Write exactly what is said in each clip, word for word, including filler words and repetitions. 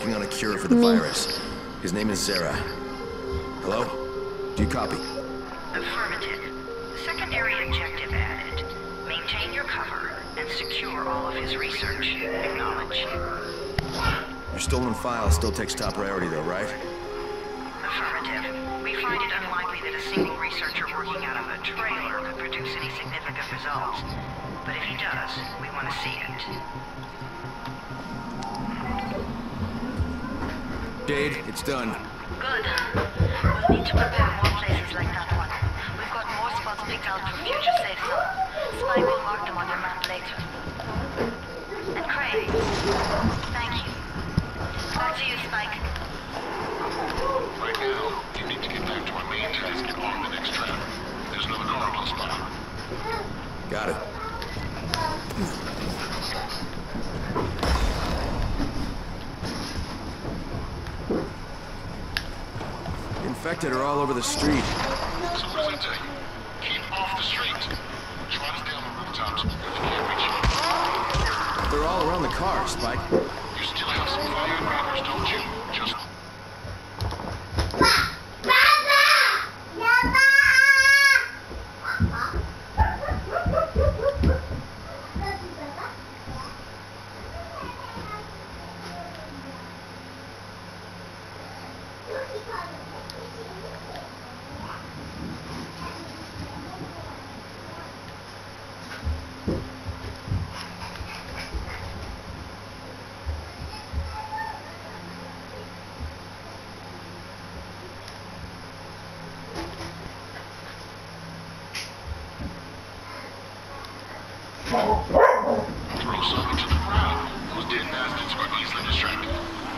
working on a cure for the Me. virus. His name is Zera. Hello? Do you copy? Affirmative. Secondary objective added. Maintain your cover and secure all of his research. Acknowledge. Your stolen file still takes top priority though, right? Affirmative. We find it unlikely that a single researcher working out of a trailer could produce any significant results. But if he does, we want to see it. Jade, it's done. Good. We'll need to prepare more places like that one. We've got more spots picked out for future safe zones. Spike will mark them on your map later. And Craig, thank you. Back to you, Spike. Right now, you need to get back to our main task and on the next trap. There's another car close by. Got it. The infected are all over the street. So what does that tell you? Keep off the street. Try to stay on the rooftops if you can't reach them. They're all around the car, Spike. You still have some fire invaders, don't you? Just... Throw something to the crowd. Those dead bastards are easily distracted.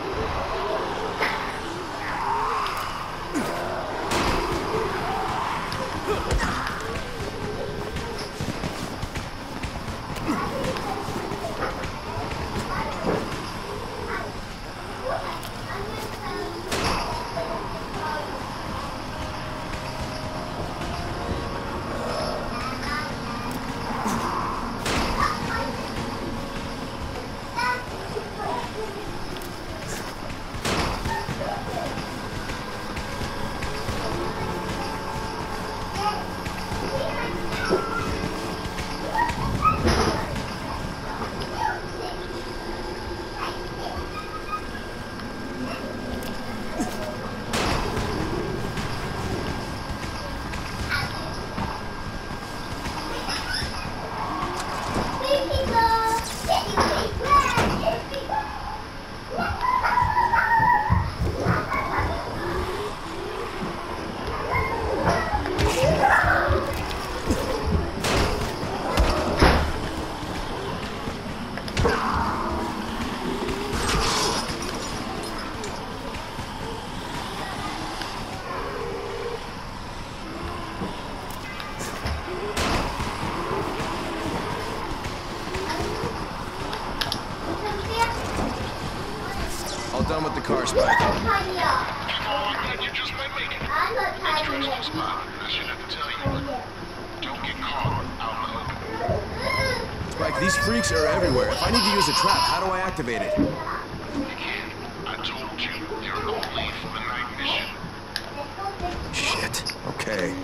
All done with the car, Spike. Keep on like that, you just might make it. Next trap's close by. I shouldn't have to tell you, but don't get caught out in the open. Spike, these freaks are everywhere. If I need to use a trap, how do I activate it? You can't. I told you, you're only for the night mission. Shit. Okay.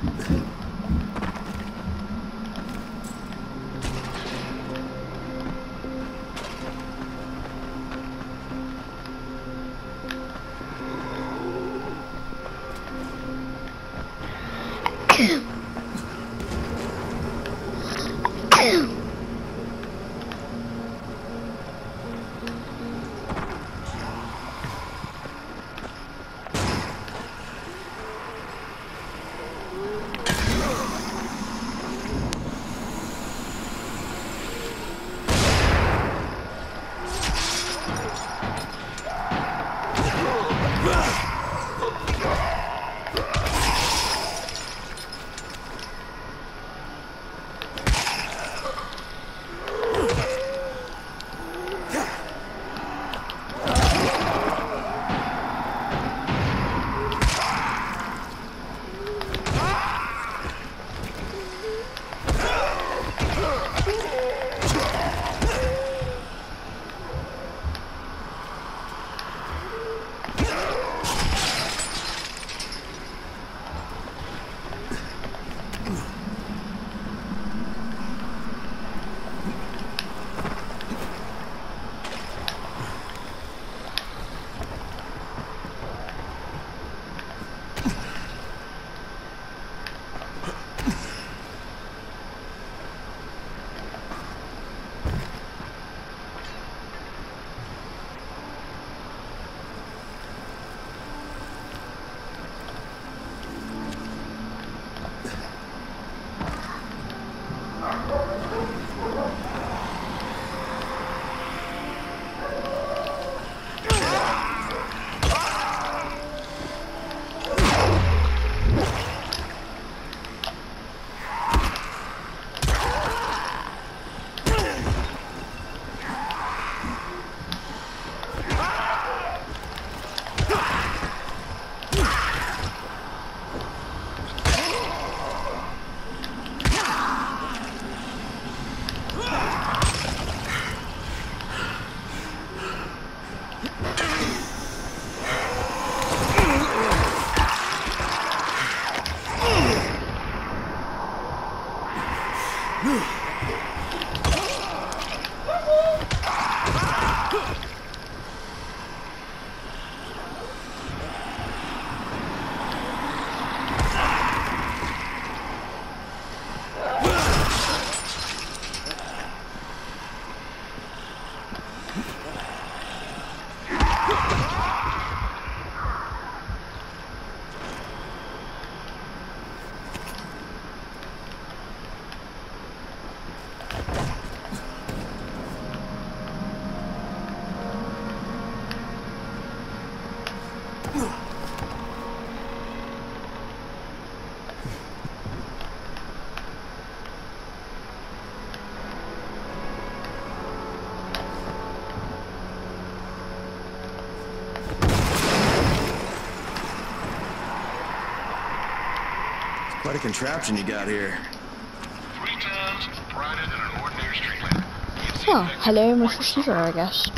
Quite a contraption you got here. Three times brighter than an ordinary street lamp. Oh, hello, Mister Caesar, I guess.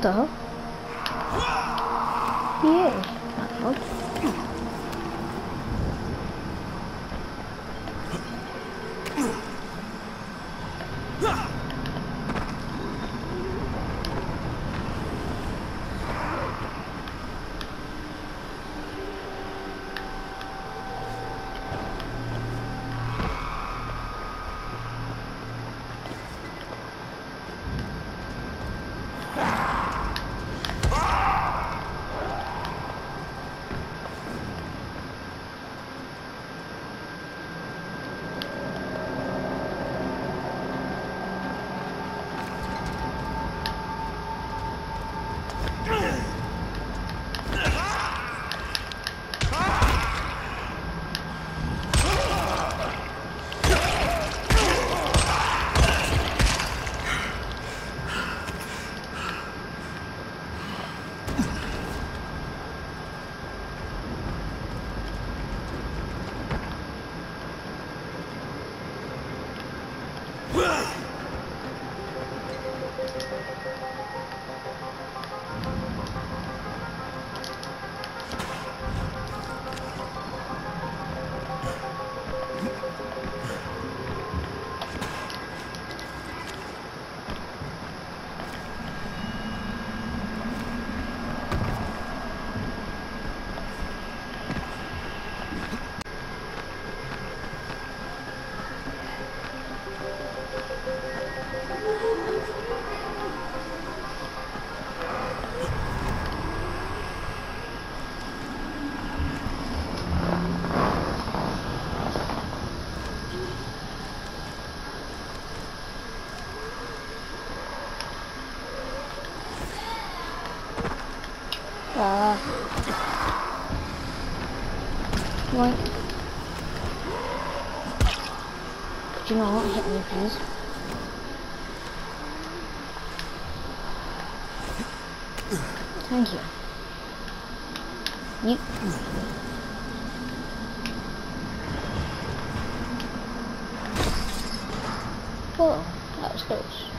the hell? Yeah, that helps. Uh, like, could you not hit me, please? Thank you. You. Whoa, that was close.